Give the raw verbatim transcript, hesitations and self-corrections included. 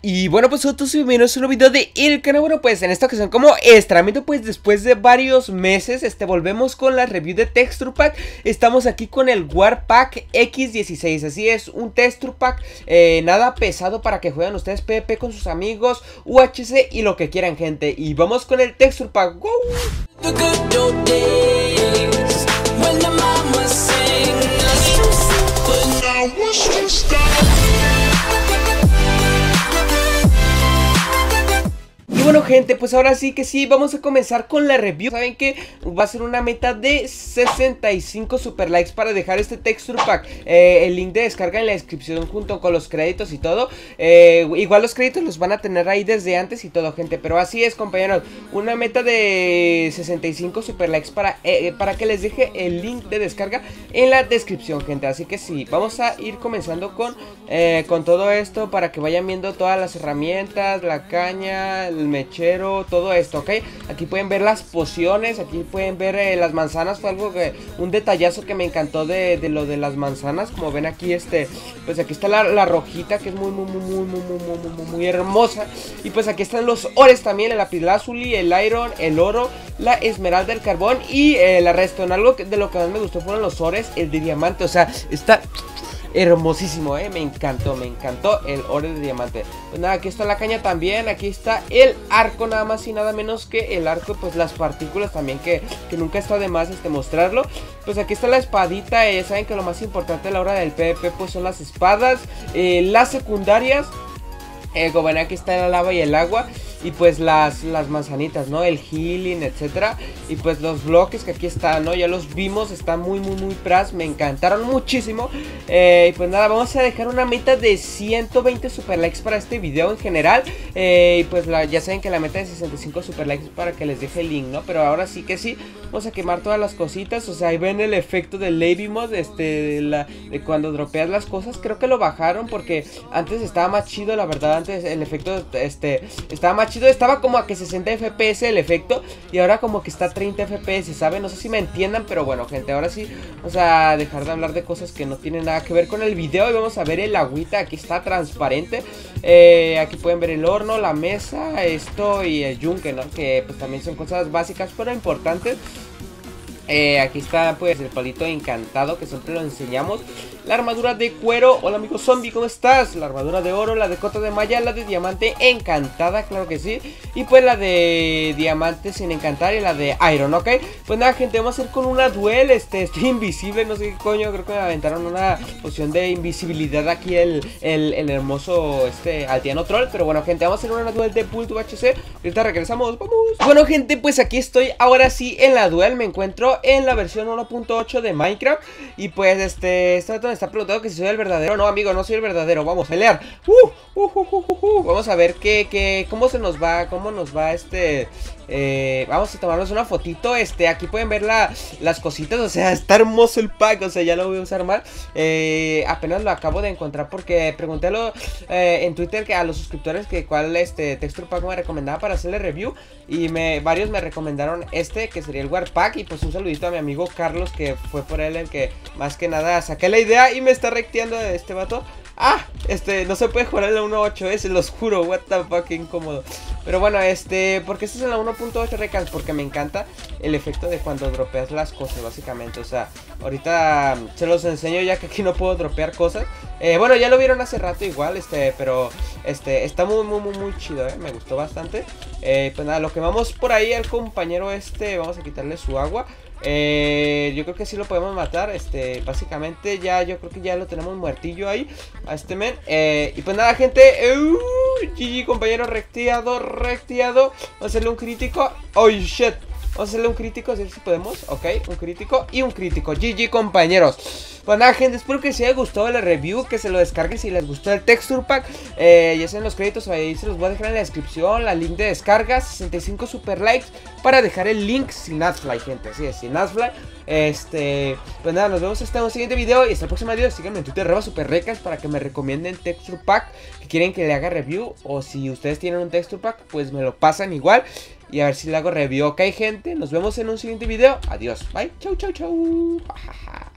Y bueno, pues otros bienvenidos a un nuevo video de el canal. Bueno, pues en esta ocasión, como extrañamente, pues después de varios meses, este, volvemos con la review de Texture Pack. Estamos aquí con el Warpack equis dieciséis, así es, un Texture Pack eh, nada pesado para que jueguen ustedes PvP con sus amigos, U H C y lo que quieran, gente. Y vamos con el Texture Pack, ¡wow! Y bueno, gente, pues ahora sí que sí, vamos a comenzar con la review. Saben que va a ser una meta de sesenta y cinco super likes para dejar este Texture Pack. eh, El link de descarga en la descripción junto con los créditos y todo. eh, Igual los créditos los van a tener ahí desde antes y todo, gente. Pero así es, compañeros, una meta de sesenta y cinco super likes para, eh, para que les deje el link de descarga en la descripción, gente. Así que sí, vamos a ir comenzando con, eh, con todo esto para que vayan viendo todas las herramientas, la caña, el mechero, todo esto, ¿ok? Aquí pueden ver las pociones, aquí pueden ver eh, las manzanas. Fue algo que, un detallazo que me encantó de, de lo de las manzanas. Como ven aquí, este, pues aquí está la, la rojita, que es muy, muy, muy, muy, muy, muy, muy, muy, muy hermosa. Y pues aquí están los ores también, el lapislázuli, el iron, el oro, la esmeralda, el carbón y eh, la redstone. Algo que, de lo que más me gustó fueron los ores, el de diamante, o sea, está hermosísimo, eh, me encantó, me encantó el oro de diamante. Pues nada, aquí está la caña también, aquí está el arco, nada más y nada menos que el arco, pues las partículas también, que, que nunca está de más este mostrarlo. Pues aquí está la espadita, eh, saben que lo más importante a la hora del PvP pues son las espadas, eh, las secundarias. Eh, como ven, aquí está la lava y el agua. Y pues las, las manzanitas, ¿no? El healing, etcétera. Y pues los bloques que aquí están, ¿no? Ya los vimos, están muy, muy, muy pras. Me encantaron muchísimo. eh, Y pues nada, vamos a dejar una meta de ciento veinte super likes para este video en general. eh, Y pues la, ya saben que la meta de sesenta y cinco super likes para que les deje el link, ¿no? Pero ahora sí que sí, vamos a quemar todas las cositas. O sea, ahí ven el efecto del Lady Mod, este, de, la, de cuando dropeas las cosas. Creo que lo bajaron porque antes estaba más chido, la verdad. Antes el efecto, este, estaba más chido, estaba como a que sesenta F P S el efecto y ahora como que está a treinta F P S, ¿saben? No sé si me entiendan, pero bueno, gente, ahora sí vamos a dejar de hablar de cosas que no tienen nada que ver con el video y vamos a ver el agüita. Aquí está transparente, eh, aquí pueden ver el horno, la mesa, esto y el yunque, ¿no? Que pues también son cosas básicas pero importantes. Eh, aquí está pues el palito encantado que siempre lo enseñamos. La armadura de cuero, hola amigo zombie, ¿cómo estás? La armadura de oro, la de cota de malla, la de diamante encantada, claro que sí. Y pues la de diamante sin encantar y la de iron, ¿ok? Pues nada, gente, vamos a ir con una duel. Este, estoy invisible, no sé qué coño, creo que me aventaron una poción de invisibilidad aquí el, el, el hermoso este aldeano troll. Pero bueno, gente, vamos a hacer una duel de Bullet U H C. Ahorita regresamos, vamos. Bueno, gente, pues aquí estoy ahora sí en la duel. Me encuentro en la versión uno punto ocho de Minecraft. Y pues este, esta me está preguntando que si soy el verdadero. No, amigo, no soy el verdadero. Vamos a pelear. Uh, uh, uh, uh, uh, uh. Vamos a ver qué, qué, cómo se nos va, cómo nos va este. Eh, vamos a tomarnos una fotito. Este, aquí pueden ver la, las cositas. O sea, está hermoso el pack. O sea, ya lo voy a usar mal. Eh, apenas lo acabo de encontrar porque pregunté a lo, eh, en Twitter que a los suscriptores que cuál este Texture Pack me recomendaba para hacerle review. Y me, varios me recomendaron este, que sería el Warpack. Y pues un saludito a mi amigo Carlos, que fue por él el que más que nada saqué la idea. Y me está recteando de este vato. Ah, este, no se puede jugar en la uno punto ocho, eh, se los juro, what the fuck, qué incómodo. Pero bueno, este, ¿por qué estás en la uno punto ocho, Recas? Porque me encanta el efecto de cuando dropeas las cosas, básicamente. O sea, ahorita se los enseño ya que aquí no puedo dropear cosas. eh, Bueno, ya lo vieron hace rato igual, este, pero este, está muy, muy, muy, muy chido, eh, me gustó bastante. eh, Pues nada, lo que vamos por ahí al compañero este, vamos a quitarle su agua. Eh, yo creo que sí lo podemos matar. Este, básicamente ya, yo creo que ya lo tenemos muertillo ahí a este men. eh, Y pues nada, gente, uh, G G, compañero, recteado, recteado. Vamos a hacerle un crítico. Oh shit, vamos a hacerle un crítico, a ver si podemos. Ok, un crítico y un crítico. G G, compañeros. Pues nada, gente, espero que les haya gustado la review, que se lo descarguen si les gustó el Texture Pack. eh, Ya sean los créditos, ahí se los voy a dejar en la descripción, la link de descarga, sesenta y cinco super likes para dejar el link sin adfly, gente, así es, sin adfly. Este, pues nada, nos vemos hasta un siguiente video y hasta el próximo video. Síganme en Twitter, arroba superrecas, para que me recomienden Texture Pack que quieren que le haga review. O si ustedes tienen un Texture Pack, pues me lo pasan igual y a ver si le hago review. Ok, gente, nos vemos en un siguiente video. Adiós, bye, chau, chau, chau.